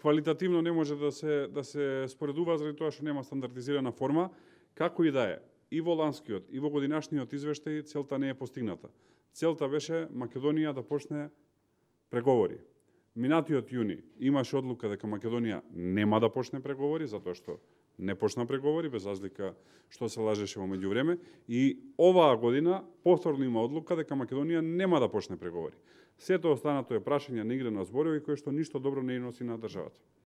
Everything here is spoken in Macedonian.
квалитативно не може да се споредува заради тоа што нема стандардизирана форма, како и да е. И во ланскиот, и во годинашниот извештај целта не е постигната. Целта беше Македонија да почне преговори. Минатиот јуни имаше одлука дека Македонија нема да почне преговори, затоа што не почна преговори, без разлика што се лажеше во меѓувреме, и оваа година повторно има одлука дека Македонија нема да почне преговори. Сето останато е прашање на игра на зборови кои што ништо добро не носи на државата.